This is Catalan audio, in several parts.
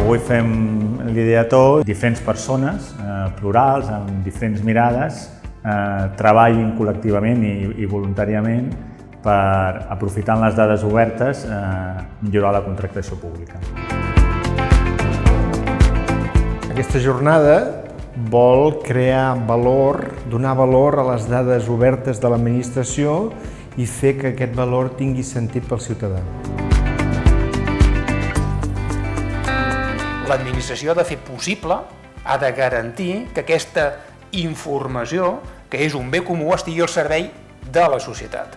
Avui fem l'ideator, diferents persones, plurals, amb diferents mirades, treballin col·lectivament i voluntàriament per, aprofitant les dades obertes, millorar la contractació pública. Aquesta jornada vol crear valor, donar valor a les dades obertes de l'administració i fer que aquest valor tingui sentit pel ciutadà. L'administració ha de fer possible, ha de garantir que aquesta informació, que és un bé comú, estigui al servei de la societat.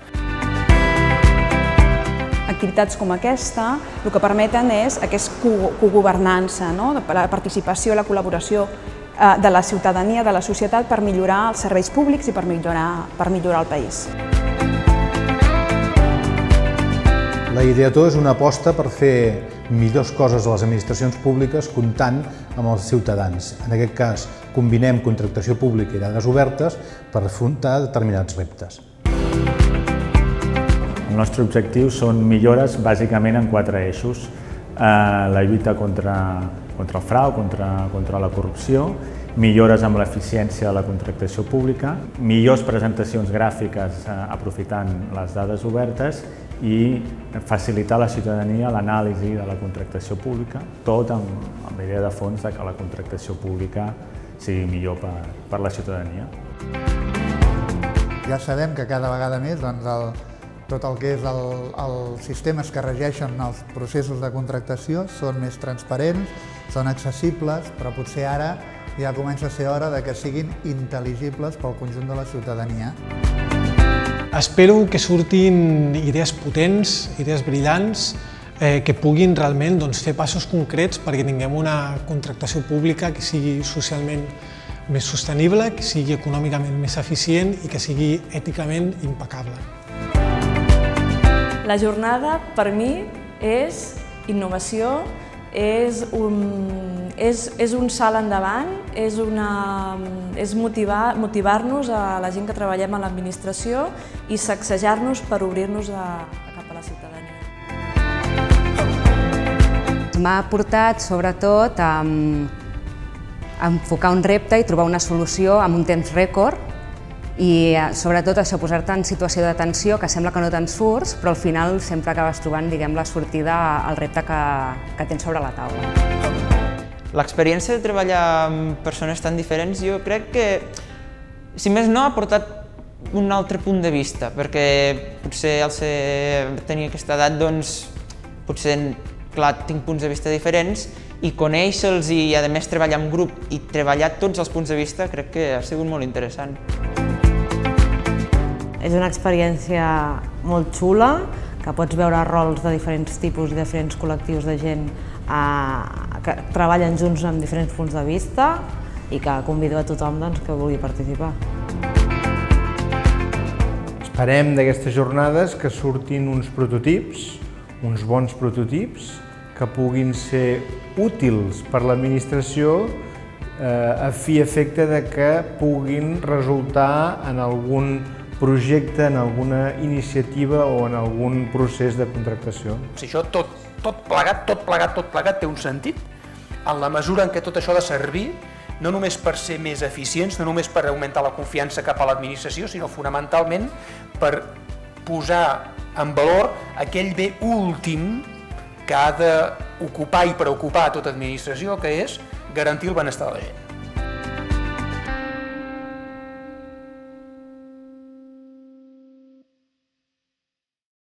Activitats com aquesta el que permeten és aquesta cogovernança, la participació, la col·laboració de la ciutadania, de la societat per millorar els serveis públics i per millorar el país. La Ideator és una aposta per fer millors coses a les administracions públiques comptant amb els ciutadans. En aquest cas, combinem contractació pública i dades obertes per afrontar determinats reptes. El nostre objectiu són millores bàsicament en 4 eixos. La lluita contra el frau, contra la corrupció, millores amb l'eficiència de la contractació pública, millors presentacions gràfiques aprofitant les dades obertes i facilitar a la ciutadania l'anàlisi de la contractació pública, tot amb la idea de fons que la contractació pública sigui millor per la ciutadania. Ja sabem que cada vegada més tot el que és els sistemes que regeixen els processos de contractació són més transparents, són accessibles, però potser ara ja comença a ser hora que siguin intel·ligibles pel conjunt de la ciutadania. Espero que surtin idees potents, idees brillants, que puguin realment fer passos concrets perquè tinguem una contractació pública que sigui socialment més sostenible, que sigui econòmicament més eficient i que sigui èticament impecable. La jornada, per mi, és innovació, és un salt endavant, és motivar-nos a la gent que treballem a l'administració i sacsejar-nos per obrir-nos cap a la ciutadania. M'ha portat, sobretot, a enfocar un repte i trobar una solució en un temps rècord i, sobretot, això, posar-te en situació de tensió, que sembla que no te'n surts, però al final sempre acabes trobant, la sortida al repte que tens sobre la taula. L'experiència de treballar amb persones tan diferents jo crec que, si més no, ha portat un altre punt de vista, perquè potser al tenir aquesta edat, potser, clar, tinc punts de vista diferents i conèixer-los i, a més, treballar en grup i treballar tots els punts de vista crec que ha sigut molt interessant. És una experiència molt xula, que pots veure rols de diferents tipus i diferents col·lectius de gent que treballen junts amb diferents punts de vista i que convido a tothom que vulgui participar. Esperem d'aquestes jornades que surtin uns prototips, uns bons prototips, que puguin ser útils per l'administració a fi i efecte que puguin resultar en algun projecte, en alguna iniciativa o en algun procés de contractació. Si això tot plegat té un sentit, en la mesura en què tot això ha de servir no només per ser més eficients, no només per augmentar la confiança cap a l'administració, sinó fonamentalment per posar en valor aquell bé últim que ha d'ocupar i preocupar a tota administració, que és garantir el benestar de la gent.